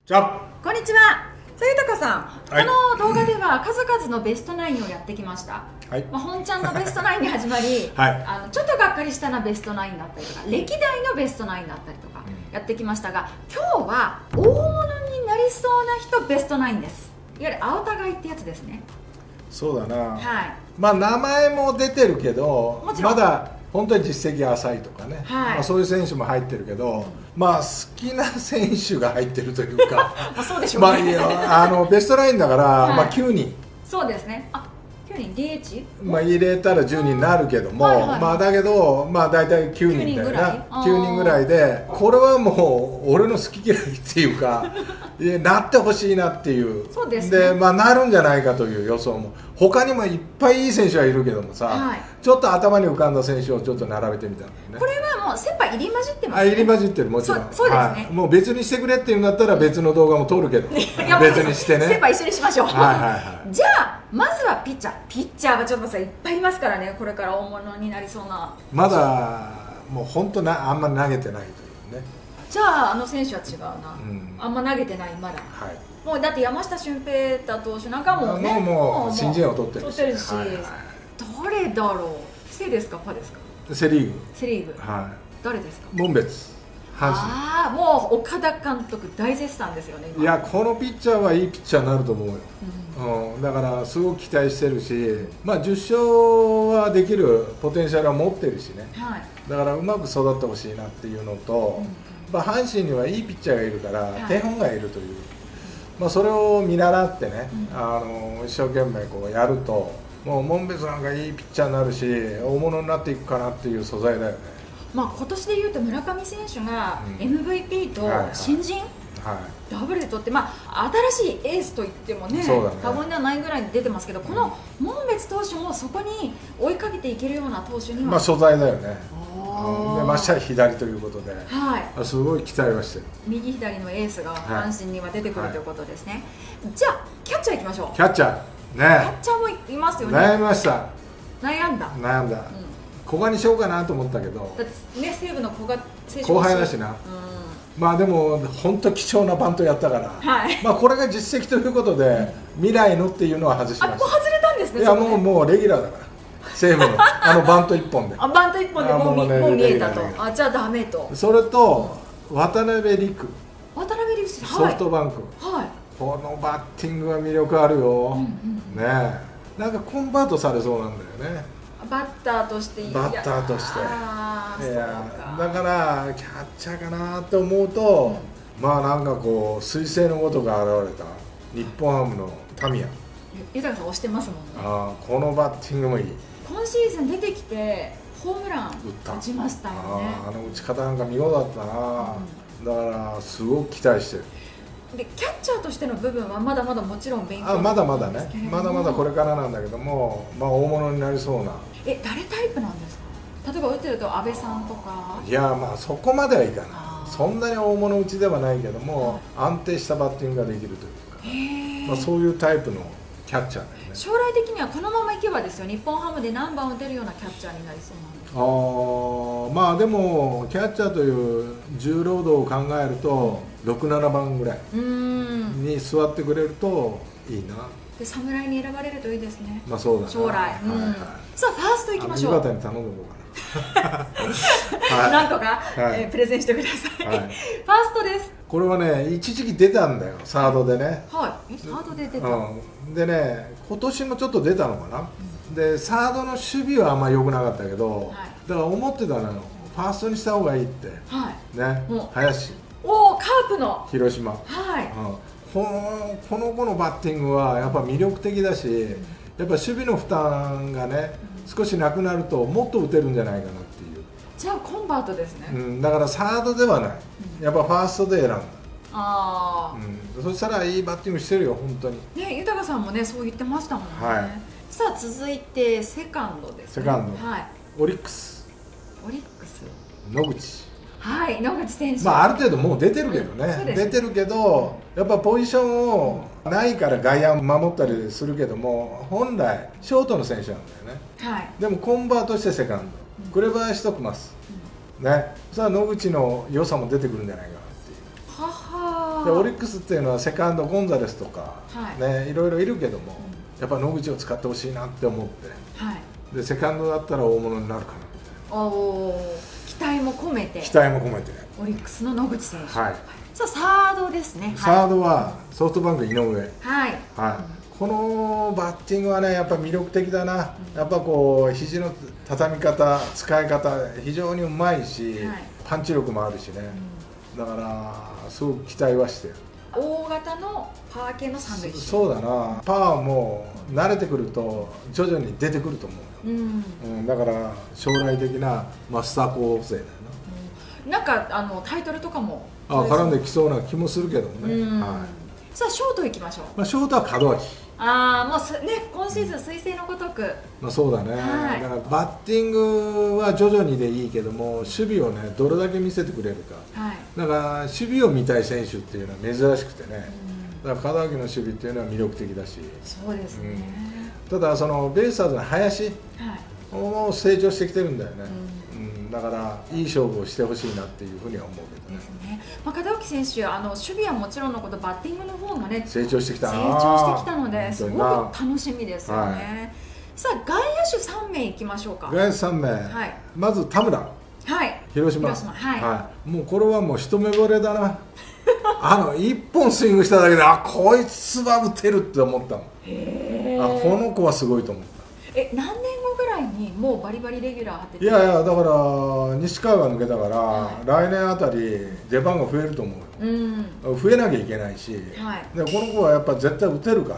じゃあこんにちは。豊さん、 はい、 この動画では数々のベストナインをやってきました。 はい、 本ちゃんのベストナインに始まり、 はい、 ちょっとがっかりしたなベストナインだったりとか、歴代のベストナインだったりとかやってきましたが、今日は大物になりそうな人ベストナインです。いわゆる青田買いってやつですね。 そうだな、 はい、 まあ名前も出てるけど、 もちろんまだ本当に実績浅いとかね、 はい、 まあ、そういう選手も入ってるけど、まあ好きな選手が入ってるというかまあそうでしょうね。 まあベストナインだから、 はい、 まあ9人そうですね。9人 DH？ まあ入れたら10人になるけども、まあだけどまあ大体9人だよな、9人ぐらいで、これはもう俺の好き嫌いっていうかなってほしいなっていう、 そうですね、 でまあなるんじゃないかという予想も、他にもいっぱいいい選手はいるけどもさ、はい、ちょっと頭に浮かんだ選手をちょっと並べてみたんだよね。これはもう先輩入り混じってますね。 入り混じってる、もちろん。 そうですね、はい、 もう別にしてくれっていうんだったら別の動画も撮るけど別にしてね、 先輩一緒にしましょう。 はいはいはい。 じゃあまずはピッチャーはちょっとさいっぱいいますからね、これから大物になりそうな。 まだもう本当あんま投げてないというね。 じゃあ選手は違うな、あんま投げてない、まだ、 はい、 もうだって山下舜平太投手なんかもね、 もう新人王取ってるし、 どれだろう、セですかパですか？ セリーグ。 セリーグ、 はい、 誰ですか？ 門別、阪神。 ああ、もう岡田監督大絶賛ですよね。 いや、このピッチャーはいいピッチャーになると思うよ、だからすごく期待してるし、まあ10勝はできるポテンシャルは持ってるしね、はい、だからうまく育ってほしいなっていうのと、まあ阪神にはいいピッチャーがいるから、手本がいるという、まあそれを見習ってね、一生懸命こうやると、もう門別なんかいいピッチャーになるし、大物になっていくかなっていう素材だよね。 まあ今年でいうと村上選手が MVP と新人、ダブルで取って、まあ、新しいエースといってもね、過言ではないぐらいに出てますけど、この門別投手もそこに追いかけていけるような投手には、 まあ素材だよね。でましてや左ということで、すごい期待はしてる。 右左のエースが阪神には出てくるということですね。じゃあキャッチャーいきましょう。 キャッチャーね、 キャッチャーもいますよね。 悩みました。 悩んだ。 古賀にしようかなと思ったけど、 だってね、西武の古賀選手後輩だしな、まあでも本当貴重なバントやったから、まあこれが実績ということで未来のっていうのは外しました。 もう外れたんですね。 いやもうレギュラーだから、西武のバント1本で、 バント1本でもう見えたと。じゃあダメと。 それと渡辺陸、ソフトバンク、このバッティングは魅力あるよね。なんかコンバートされそうなんだよね、 バッターとして。いやだからキャッチャーかなと思うと、まあなんかこう彗星のごとが現れた日本ハムのタミヤ。 豊さん押してますもんね。 このバッティングもいい。 今シーズン出てきてホームラン打ちましたよね。 打ち方なんか見事だったな、だからすごく期待してる。 でキャッチャーとしての部分はまだまだもちろん勉強まだまだね、まだまだこれからなんだけども、まあ大物になりそうな。 誰タイプなんですか？例えば打ってると阿部さんとか。 いやまあそこまではいかない、そんなに大物打ちではないけども、安定したバッティングができるというか、まあそういうタイプのキャッチャーだよね。 将来的にはこのままいけばですよ、日本ハムで何番打てるようなキャッチャーになりそうなんです。 まあでもキャッチャーという重労働を考えると6、7番ぐらいに座ってくれるといいな。 で侍に選ばれるといいですね。 まあそうだね、 将来。さあファーストいきましょう。 井端に頼んでおこうかななんとかプレゼンしてください。ファーストです。 これはね一時期出たんだよ、サードでね。 サードで出た。 でね今年もちょっと出たのかな。でサードの守備はあんまり良くなかったけど、だから思ってたのよ、ファーストにした方がいいって。ね、林。 カープの広島。この子のバッティングはやっぱ魅力的だし、やっぱ守備の負担がね少しなくなるともっと打てるんじゃないかなっていう。 じゃあコンバートですね。 だからサードではない、やっぱファーストで選んだ。そしたらいいバッティングしてるよ本当にね。豊さんもねそう言ってましたもんね。さあ続いてセカンドですね。 セカンド、オリックス野口。 野口選手。 ある程度もう出てるけどね、出てるけどやっぱポジションをないから外野守ったりするけども、本来ショートの選手なんだよね。でもコンバートしてセカンド、紅林と組ますね。そしたら野口の良さも出てくるんじゃないかなっていう。 でオリックスっていうのはセカンドゴンザレスとか、ね、いろいろいるけども、やっぱ野口を使ってほしいなって思って、でセカンドだったら大物になるかなみたいな。 期待も込めてオリックスの野口選手。 はい、 さあサードですね。 サードはソフトバンク井上。このバッティングはねやっぱ魅力的だな。やっぱこう肘の畳み方使い方非常にうまいし、パンチ力もあるしね、だからすごく期待はしてる。 大型のパワー系のサンドイッチ。 そうだな、パワーも慣れてくると徐々に出てくると思うよ、だから将来的なマスター候補生だよな。なんかタイトルとかも絡んできそうな気もするけどもね。 さあショートいきましょう。 ショートは門脇。 もうね今シーズン彗星のごとく。 そうだね、だからバッティングは徐々にでいいけども守備をねどれだけ見せてくれるか、だから守備を見たい選手っていうのは珍しくてね、だから門脇の守備っていうのは魅力的だし。 そうですね、 ただそのベイスターズの林も成長してきてるんだよね、だからいい勝負をしてほしいなっていうふうには思うけどね。 門脇選手守備はもちろんのことバッティングの方もね成長してきたのですごく楽しみですよね。さあ外野手3名いきましょうか。 外野手3名、まず田村、広島、もうこれはもう一目惚れだな1本スイングしただけでこいつは打てるって思ったの。この子はすごいと思った。 何年後ぐらいにもうバリバリレギュラー張ってて。 いやいや、だから西川が抜けたから、来年あたり出番が増えると思うよ、増えなきゃいけないし、でこの子はやっぱ絶対打てるから、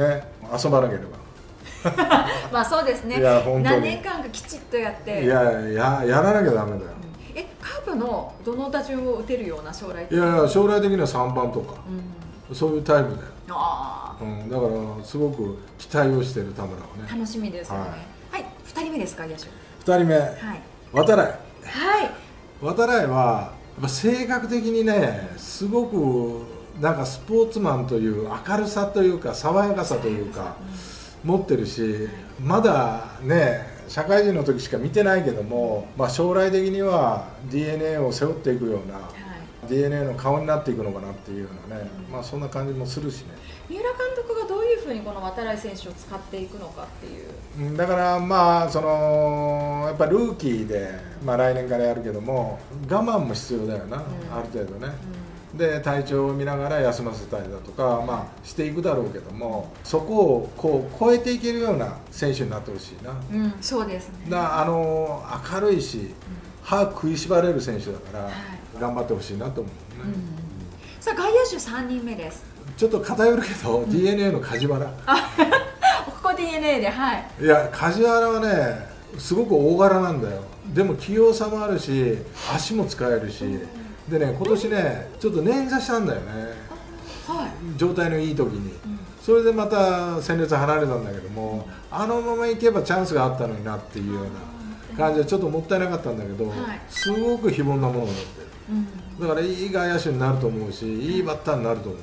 ね、遊ばなければまあそうですね、何年間かきちっとやって、 やらなきゃだめだよ。 カープのどの打順を打てるような将来的に。 いや将来的には3番とか、そういうタイプだよ。だからすごく期待をしている田村はね。 楽しみですよね。2人目ですか、野手。 2人目、渡来。渡来はやっぱ性格的にね、すごくなんかスポーツマンという明るさというか爽やかさというか持ってるし、まだね社会人の時しか見てないけども、将来的には DNA を背負っていくような、DNA の顔になっていくのかなっていうようなね、そんな感じもするしね。 三浦監督がどういうふうにこの渡来選手を使っていくのかっていう。 だからやっぱルーキーで、来年からやるけども我慢も必要だよな、ある程度ね。で体調を見ながら休ませたりだとか、していくだろうけども、そこをこう超えていけるような選手になってほしいな。 そうですね。 明るいし、歯食いしばれる選手だから、頑張ってほしいなと思うね。 さあ外野手3人目です。 ちょっと偏るけど、DNA の梶原。 ここ DNA で、 いや梶原はねすごく大柄なんだよ。でも器用さもあるし、足も使えるし。でね、今年ねちょっと捻挫したんだよね、状態のいい時に、それでまた戦列離れたんだけども、あのままいけばチャンスがあったのになっていうような感じでちょっともったいなかったんだけど、すごく非凡なものを持ってる、だからいい外野手になると思うし、いいバッターになると思う。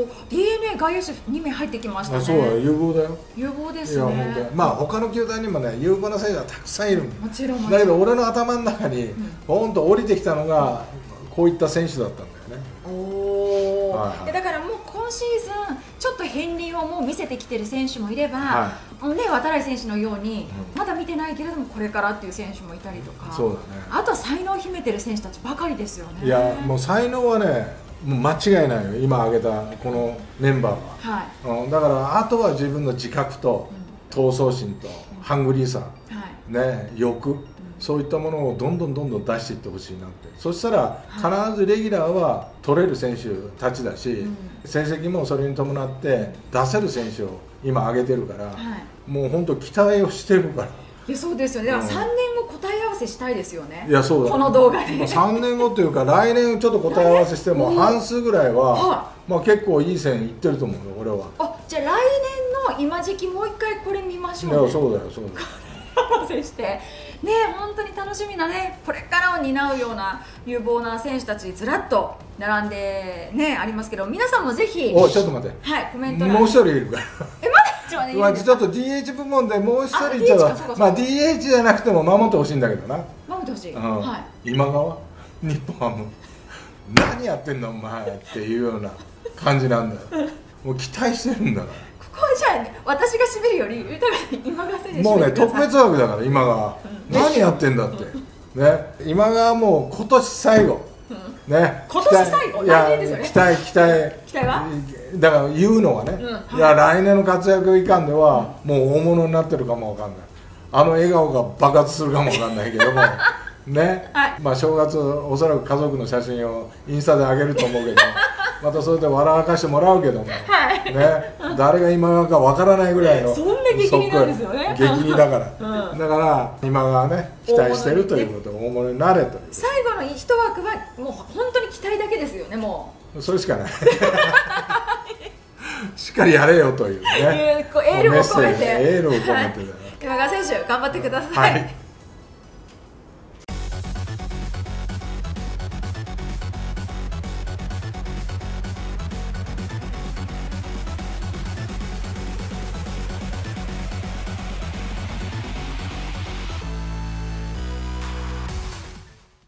DNA 外野手2名入ってきましたね。 そうだ、有望だよ。 有望ですね。 他の球団にもね有望な選手がたくさんいる。 もちろん。 だけど俺の頭の中にポンと降りてきたのがこういった選手だったんだよね。 だからもう今シーズンちょっと片鱗をもう見せてきてる選手もいれば、渡来選手のようにまだ見てないけれどもこれからっていう選手もいたりとか、あとは才能を秘めてる選手たちばかりですよね。 いやもう才能はねもう間違いないよ、今挙げたこのメンバーは。だからあとは自分の自覚と闘争心とハングリーさ、欲、そういったものをどんどん出していってほしいなって。そしたら必ずレギュラーは取れる選手たちだし、成績もそれに伴って出せる選手を今挙げてるから、もう本当期待をしてるから。 いやそうですよね。だから3年後答え合わせしたいですよね。 いやそうだ。 この動画で。 3年後というか来年ちょっと答え合わせしても半数ぐらいは結構いい線いってると思うよ俺は。 じゃあ来年の今時期もう一回これ見ましょうね。 いやそうだよそうだよ。 合わせしてね、本当に楽しみなね、これからを担うような有望な選手たちずらっと並んでねありますけど、皆さんもぜひ。 ちょっと待って。 コメントもう一人いるから。 まだちょっと DH 部門でもう一人いたら、DH じゃなくても守ってほしいんだけどな。 守ってほしい。 今川日本ハム何やってんのお前っていうような感じなんだよ。もう期待してるんだから。 ここはじゃあ、私が締めるより豊に今川選手もうね特別枠だから今川、何やってんだってね。今川もう今年最後、ね、 今年最後、来年ですよね。 期待はだから言うのはね、いや来年の活躍いかんではもう大物になってるかもわかんない、あの笑顔が爆発するかもわかんないけどもね、まあ正月おそらく家族の写真をインスタで上げると思うけどまたそれで笑かしてもらうけども、ね、誰が今川かわからないぐらいのそんな激似なんですよね。 激似だから、だから今川ね期待してるということで大物になれと。 最後の一枠はもう本当に期待だけですよね。もうそれしかないしっかりやれよというねエールを込めて、 エールを込めて、 今川選手頑張ってください。